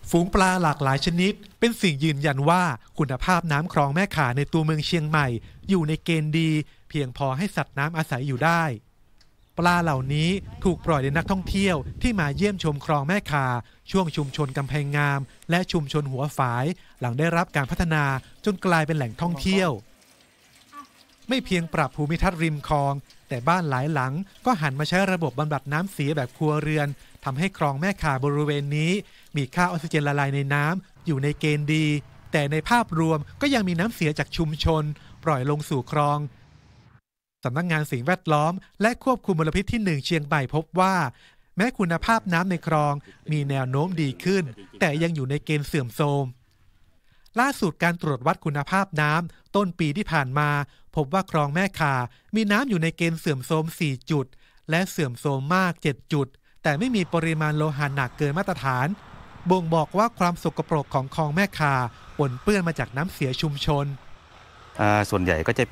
ฝูงปลาหลากหลายชนิดเป็นสิ่งยืนยันว่าคุณภาพน้ำคลองแม่ข่าในตัวเมืองเชียงใหม่อยู่ในเกณฑ์ดีเพียงพอให้สัตว์น้ำอาศัยอยู่ได้ปลาเหล่านี้ถูกปล่อยโดยนักท่องเที่ยวที่มาเยี่ยมชมคลองแม่ข่าช่วงชุมชนกำแพงงามและชุมชนหัวฝายหลังได้รับการพัฒนาจนกลายเป็นแหล่งท่องเที่ยวไม่เพียงปรับภูมิทัศน์ริมคลองแต่บ้านหลายหลังก็หันมาใช้ระบบบำบัดน้ำเสียแบบครัวเรือนทำให้คลองแม่ข่าบริเวณนี้มีค่าออกซิเจนละลายในน้ำอยู่ในเกณฑ์ดีแต่ในภาพรวมก็ยังมีน้ำเสียจากชุมชนปล่อยลงสู่คลองสำนักงานสิ่งแวดล้อมและควบคุมมลพิษที่1เชียงใหม่พบว่าแม้คุณภาพน้ำในคลองมีแนวโน้มดีขึ้นแต่ยังอยู่ในเกณฑ์เสื่อมโทรมล่าสุดการตรวจวัดคุณภาพน้ำต้นปีที่ผ่านมาพบว่าคลองแม่ข่ามีน้ำอยู่ในเกณฑ์เสื่อมโทรม4จุดและเสื่อมโทรมมาก7จุดแต่ไม่มีปริมาณโลหะหนักเกินมาตรฐานบ่งบอกว่าความสกปรกของคลองแม่ข่าปนเปื้อนมาจากน้ำเสียชุมชนส่วนใหญ่ก็จะ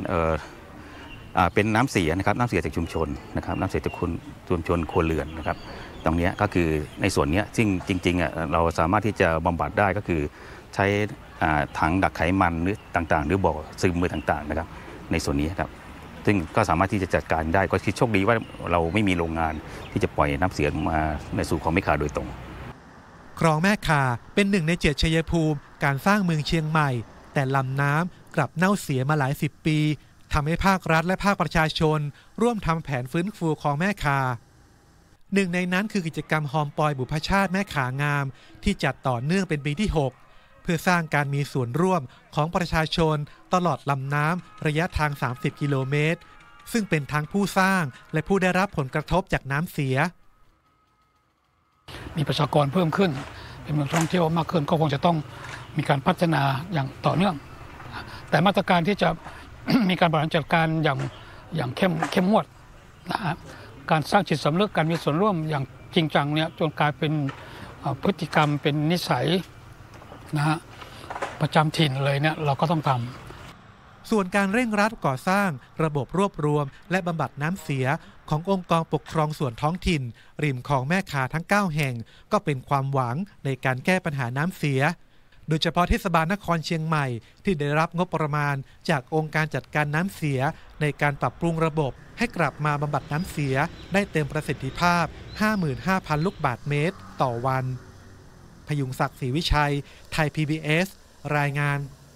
เป็นน้ำเสียนะครับน้ำเสียจากชุมชนนะครับน้ำเสียจากชุมชนครัวเรือนนะครับตรงนี้ก็คือในส่วนนี้ซึ่งจริงๆเราสามารถที่จะบำบัดได้ก็คือใช้ถังดักไขมันหรือต่างๆหรือบ่อซึมมือต่างๆนะครับในส่วนนี้ครับซึ่งก็สามารถที่จะจัดการได้ก็คือโชคดีว่าเราไม่มีโรงงานที่จะปล่อยน้ำเสียมาในสู่คลองแม่ข่าโดยตรงคลองแม่ข่าเป็น1ใน7ชัยภูมิการสร้างเมืองเชียงใหม่แต่ลำน้ำกลับเน่าเสียมาหลาย10ปีทำให้ภาครัฐและภาคประชาชนร่วมทำแผนฟื้นฟูคลองแม่ข่าหนึ่งในนั้นคือกิจกรรมฮอมปอยบุพชาติแม่ข่างามที่จัดต่อเนื่องเป็นปีที่6เพื่อสร้างการมีส่วนร่วมของประชาชนตลอดลำน้ำระยะทาง30กิโลเมตรซึ่งเป็นทั้งผู้สร้างและผู้ได้รับผลกระทบจากน้ำเสียมีประชากรเพิ่มขึ้นเป็นเมืองท่องเที่ยวมากขึ้นก็คงจะต้องมีการพัฒนาอย่างต่อเนื่องแต่มาตรการที่จะมีการบริหารจัดการอย่างเข้มงวดนะฮะการสร้างจิตสำนึกการมีส่วนร่วมอย่างจริงจังเนี่ยจนกลายเป็นพฤติกรรมเป็นนิสัยนะฮะประจำถิ่นเลยเนี่ยเราก็ต้องทำส่วนการเร่งรัดก่อสร้างระบบรวบรวมและบำบัดน้ำเสียขององค์กรปกครองส่วนท้องถิ่นริมคลองแม่ข่าทั้ง9แห่งก็เป็นความหวังในการแก้ปัญหาน้ำเสียโดยเฉพาะเทศบาลนครเชียงใหม่ที่ได้รับงบประมาณจากองค์การจัดการน้ำเสียในการปรับปรุงระบบให้กลับมาบำบัดน้ำเสียได้เต็มประสิทธิภาพ 55,000 ลูกบาศก์เมตรต่อวันพยุงศักดิ์ศรีวิชัยไทย PBS รายงาน